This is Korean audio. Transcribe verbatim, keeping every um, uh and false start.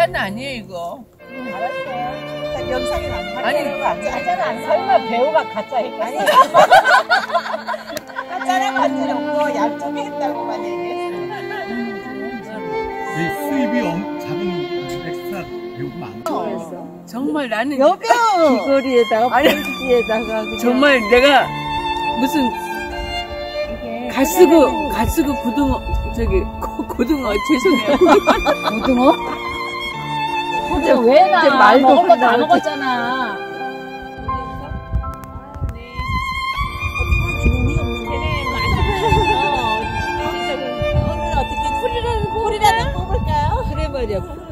가짜는 아니에요 이거. 응, 알았어요. 영상에 나온 아니 가짜는 안 설마 배우가 가짜 했겠어? 가짜랑 가짜는 없고 양쪽에 했다고만 얘기했어. 이 수입이 엄, 작은 엑스트라 배우가 많아. 정말 나는 여병! 귀걸이에다가 아니, 팔찌에다가 그냥 정말 내가 무슨 가스구 가스구 고등어 저기 고, 고등어 죄송해요. 고등어? 고등어 왜 나? 말도 먹을 거 다 그냥 먹었잖아. 눈이 없는데 언니 어떻게 풀이라도 풀이라도 뽑을까요? 그래 말이야.